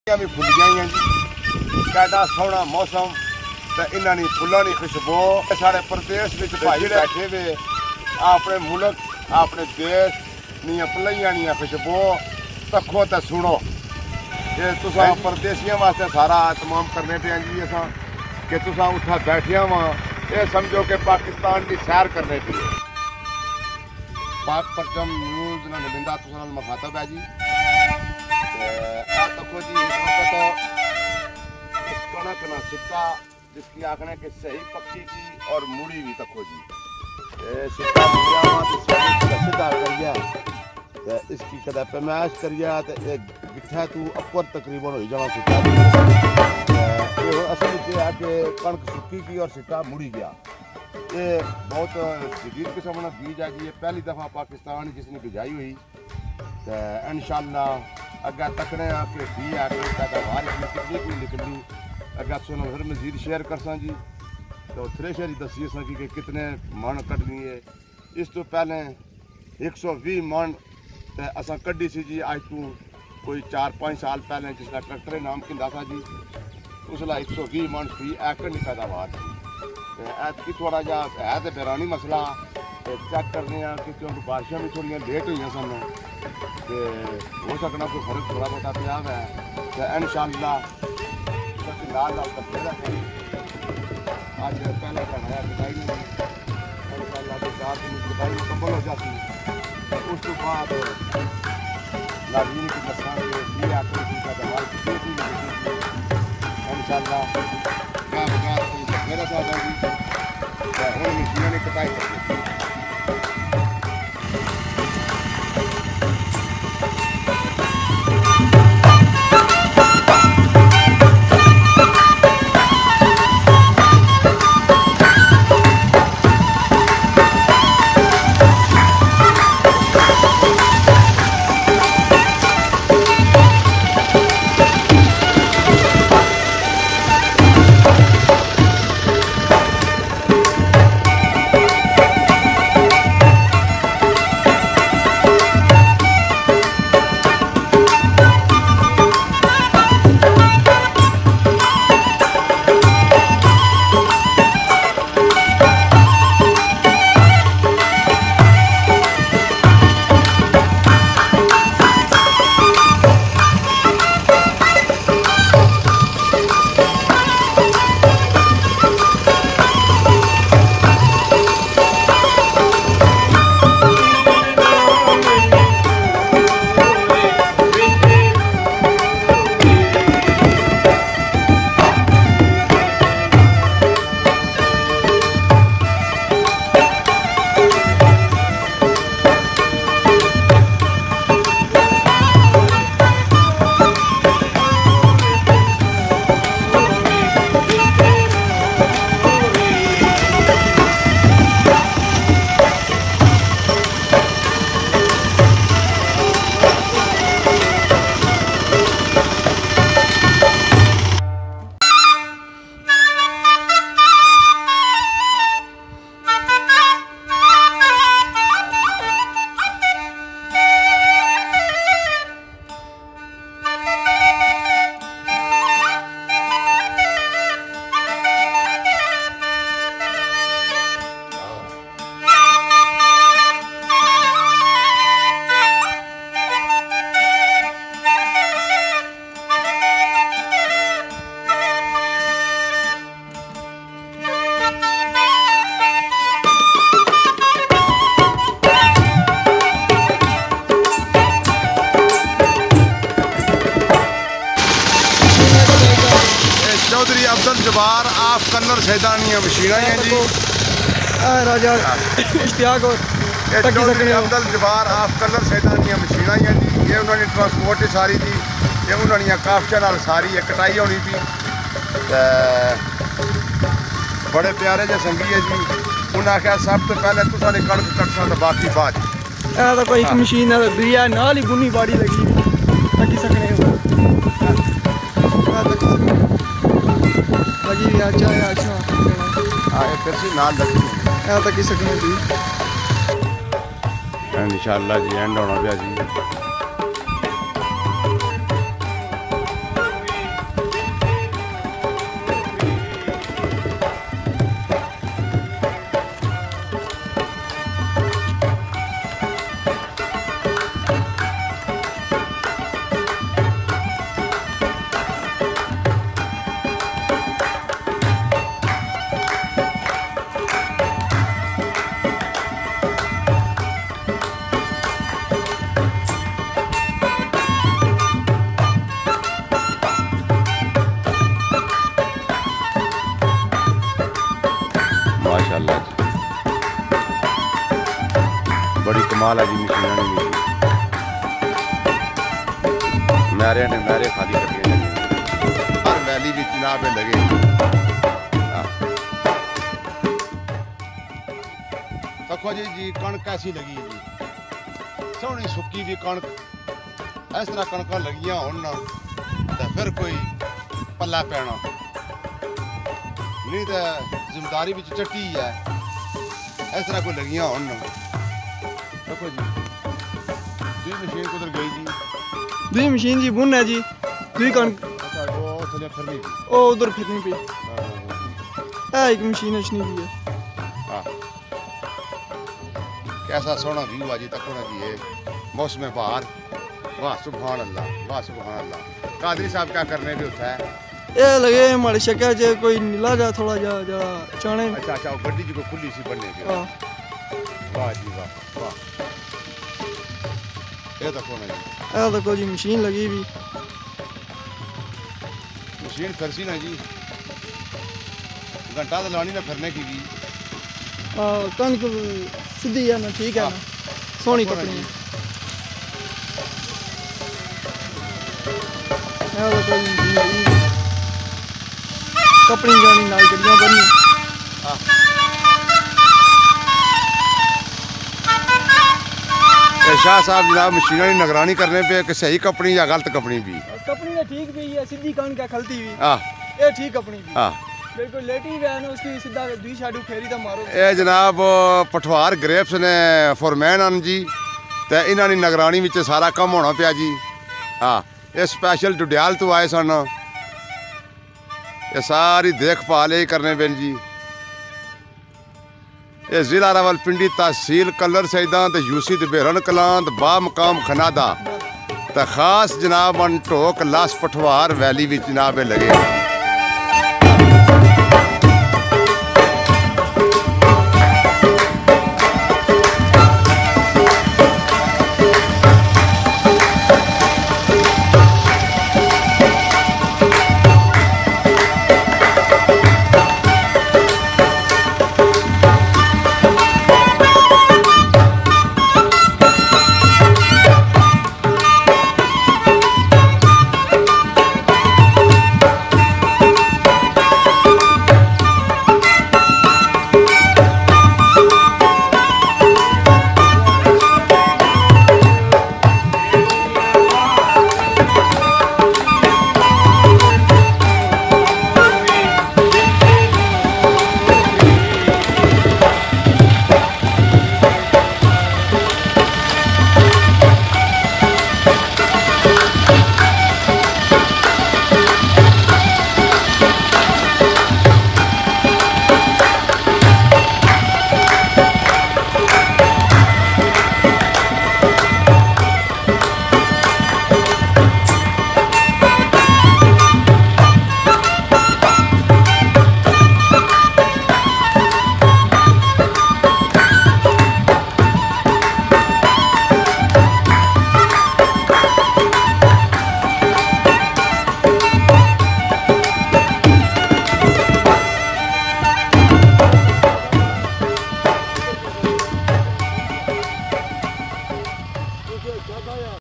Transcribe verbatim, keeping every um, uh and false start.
भी फुल गई जी, कैडा सोहना मौसम ते इन्हां दी फुल्लां दी खुशबू साढ़े प्रदेश विच भाई बैठे वे अपने मुल्क अपने देश दियां भलाइयां दियां खुशबू तक्खो ते सुनो। ये तुसां परदेसियां वास्ते सारा तमाम करने पे जी असां कि तुसां उत्थे बैठिया वा ये समझो कि पाकिस्तान की सैर करने पे। पाक परचम न्यूज़ ना निबिंदा तुसां नाल मुखातब है जी। तक्खो जी इस वक्त कणक ना सिक्का जिसकी आखने के सही पक्की की और मुड़ी भी तक्खो जी सिक्का मुड़िया वा तो सीधा करिया ते इसकी कदा पैमाइश करिया ते एक गिठा तू अपर तकरीबन हो जाना सिक्का ये असल में है कि कणक सुक्की की और सिक्का मुड़ी गया। ये बहुत शदीद किस्म का बीज है जी। ये पहली दफ़ा पाकिस्तान जिसने बिजाई हुई तो इंशाअल्लाह अगर तकने के बी आगे पैदावार कितनी कोई निकली अगर सुनो फिर मजीद शेयर कर सा जी। तो थ्रेशर ही दसी सा कि कितने मन कटनी है। इस तो पहले एक सौ भी मन तो असा कड्डी सी जी अज तू कोई चार पाँच साल पहले जिसला ट्रैक्टर नाम किंदा था जी उसला एक सौ भी मन फी एकड़ की पैदावार थी। ऐतकी थोड़ा जा है तो बैरानी मसला तो चेक करने कि क्योंकि बारिशा भी थोड़ी लेट हुई सन तो हो सकना कोई फर्क थोड़ा बहुत पिया है तो इंशाअल्लाह लाल लाल कपड़े रखें आज पहला बनाया कटाई में इंशाअल्लाह तो चार दिन कटाई मुकम्मल हो जाती उस तो बाद लाजीन की दसा आकर का दवा इंशाअल्लाह क्या बगा मेरा साथ है और मशीनों ने कटाई कर दी। चौधरी अब्दुल जब्बार आप कलर सैदानिया मशीन हैं जी राजा इश्तियाक और चौधरी अब्दुल जब्बार आप कलर सैदानिया मशीन हैं जी। ये उन्होंने ट्रांसपोर्ट सारी जी ये उन्होंने काफिया नाल सारी है कटाई होनी थी बड़े प्यारे जे संगी है जी। उन्हें आख्या सब तो पहले तुसा ने कणक कटसा तो बाकी बाद तो कोई एक मशीन बिरिया नाल ही बुनी बाड़ी लगी तकी सकने लगी अच्छा है अच्छा आए फिर से नाल लगी यहाँ तक की सकने दी इंशाअल्लाह जी एंड होना गया जी। कमाल है जी मशीना नहीं मिली मैरे ने मैरे खाली करके हर वैली भी जनाब लगे। देखो जी जी कणक ऐसी लगी जी सोहनी सुक्की भी कणक इस तरह कणक लगियां होन तो फिर कोई पल्ला पैना नहीं तो जिम्मेदारी भी चट्टी है इस तरह कोई लगियां होन। देखो जी दूई मशीन कुधर गई जी दूई मशीन जी बुन है जी दूई कणक वो थले फिरनी पई ओ उधर फिरनी पई है एक मशीन अच्छी भी है। हाँ कैसा सोहना व्यू है जी तको ना जी ये मौसम बहार वाह सुभान अल्लाह वाह सुभान अल्लाह। कादरी साहब क्या करने भी होता है ये लगे हमारे शक्या जे कोई नीला जा थोड़ा जा जा चाणे। अच्छा अच्छा वो गड्डी जी को खुली सी बनने की हां वाह जी वाह वाह ये देखो ना जी ए देखो जी मशीन लगी भी मशीन फिरसी ना जी घंटा तो लानी ना फिरने की भी। हां कणक सीधी है ना ठीक है ना सोहनी कपड़ी है। ए देखो जी मशीन लगी कपड़ी जानी नाल गड्डियां बननी। हाँ शाह साहब जनाब मशीनों की निगरानी करने पे कि सही कपनी या गलत कपनी भी कपड़ी ने ठीक भी है सीधी कणक है खलती हुई हाँ ये ठीक कपड़ी भी हाँ बिल्कुल लेटी हुई है ना उसकी सीधा दूई साइड फेरी तो मारो। ये जनाब पठवार ग्रेप्स ने फोरमैन हैं जी तो इन्हों की निगरानी में सारा काम होना पाया जी। हाँ ये स्पैशल डुडियाल तो आए सन ये सारी देखभाल ही करने पे जी। ये जिला रावलपिंडी तहसील कलर सैदा तो यूसी बेरन कलां बा मकाम खनादा तो खास जनाब अन टोक लास पठवार वैली भी जनाब लगे।